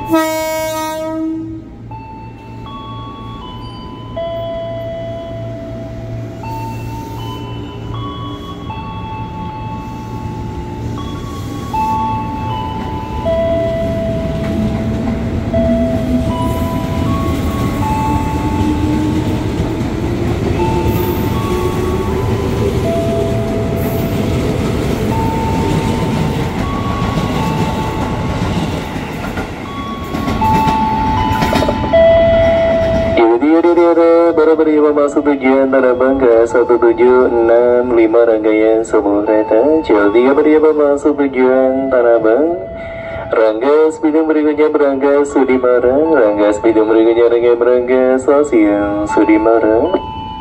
Para penerima masuk tujuan Tanah Bangka 1765 rangkaian sebuah kereta CL3 penerima masuk tujuan Tanah Abang. Rangga Speeding berikutnya berangkat Sudimara. Rangga Speeding berikutnya berangkat Stasiun Sudimara.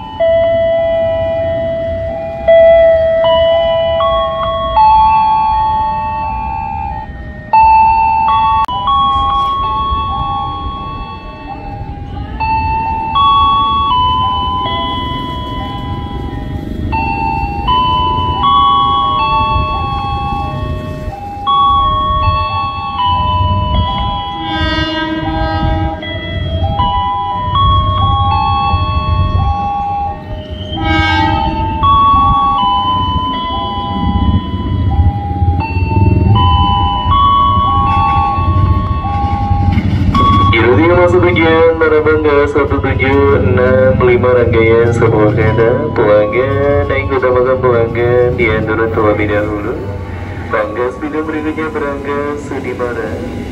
Masuk tujuan Tanah Bangka 1765 rangkaian sebuah kereta. Pelanggan naik utamakan pelanggan diatur terlebih dahulu. Rangga Speeding berikutnya berangkat Sudimara.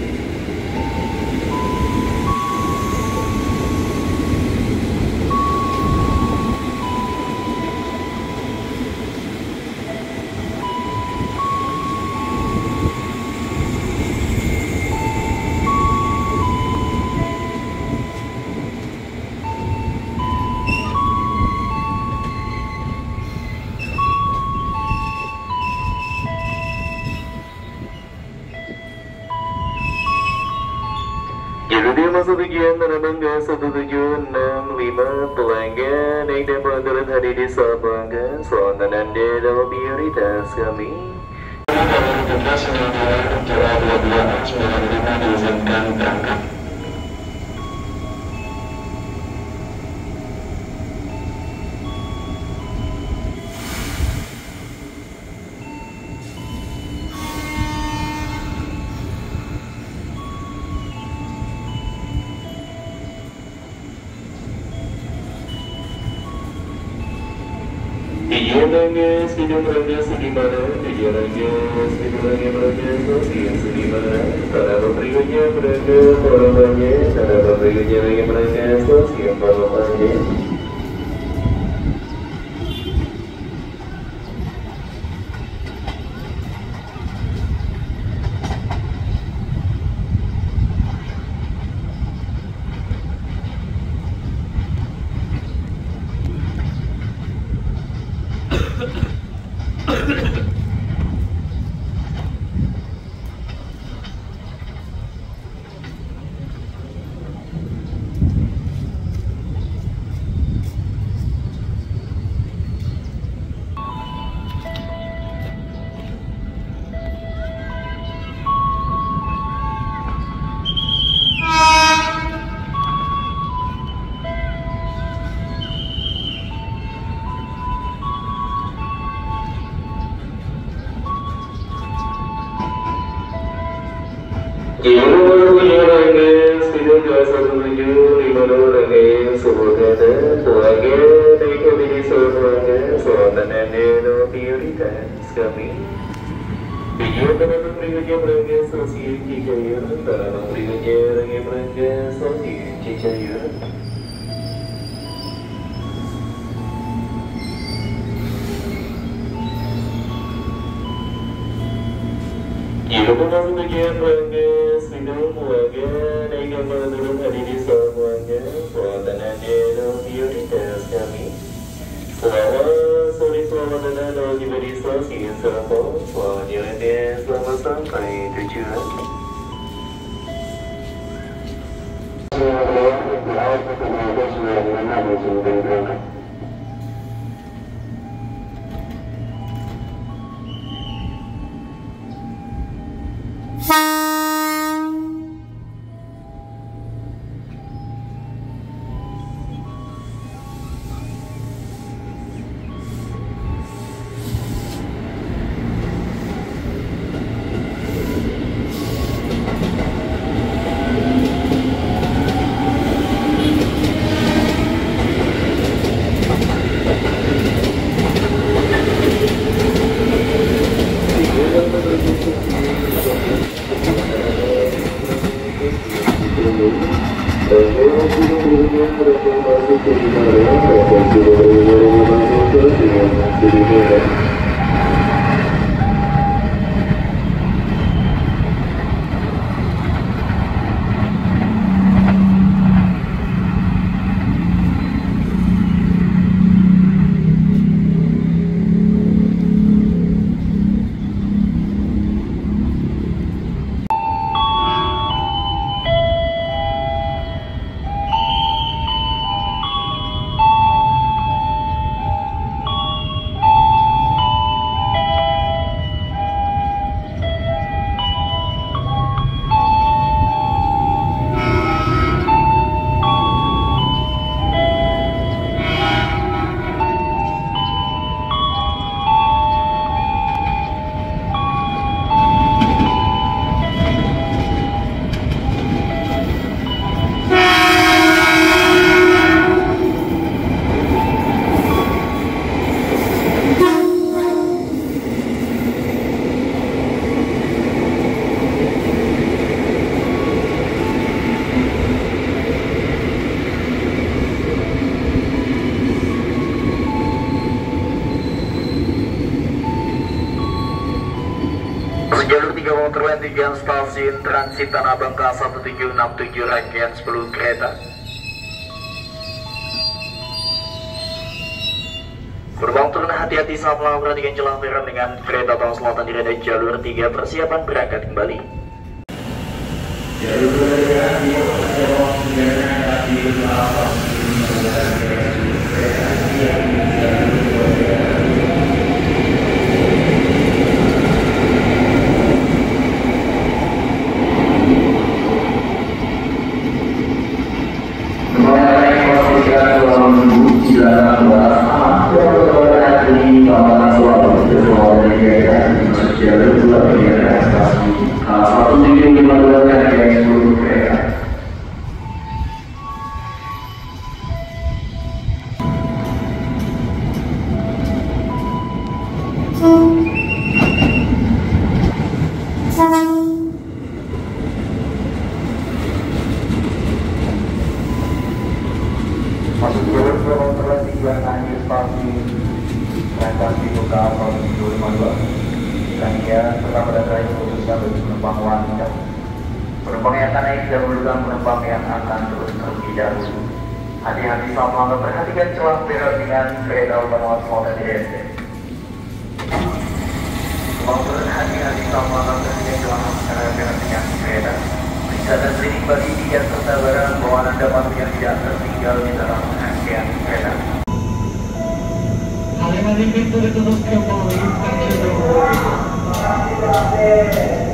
Jadi masuk tujuan Tanah Bangka 1765 pelanggan naik dan pulang turut hadir di Sabangka. Selamat Anda dalam prioritas kami. Dalam tugas yang cara 22 diizinkan berangkat. Tujuan Rangga Speeding berangkat Sudimara. Tujuan Rangga Speeding berangkat Stasiun Sudimara. Tanah berikutnya berangkat Pondokbannya. Tanah berikutnya berangkat Stasiun Pondokbannya. Rangga Speeding 1765 rangkaian sebuah kereta. Pelanggan naik kembali di Sabangka. Selamat Anda dalam prioritas kami. Tujuan Tanah berikutnya berangkat Stasiun Cicair. Tanah berikutnya berangkat Stasiun Cicair. Masuk tujuan Rangga Speeding pelanggan naik dan pulang turut hadir di Sabangka. Selamat Anda dalam prioritas kami. Selamat sore, selamat datang dalam tiba di Stasiun Serpong. Selamat jalan dan selamat sampai tujuan. Jalur 3 Waterline tujuan stasiun transit Tanah Abang K1767 rangkaian 10 kereta. Gerbang turun hati-hati saat melakukan jalan merah dengan kereta tol selatan di rada jalur 3 persiapan berangkat kembali. Jalur Penumpang yang akan naik dahulukan penumpang yang akan turun terlebih dahulu. Hati-hati saat melanggar, perhatikan celah belok dengan kereta utama semua di DSD. Penumpang hati-hati saat melanggar, perhatikan celah belok dengan kereta. Bisa terjadi bagi tiga kesabaran bahwa Anda dapat yang tidak tertinggal di dalam rangkaian kereta. Hal yang pintu ditutup kembali.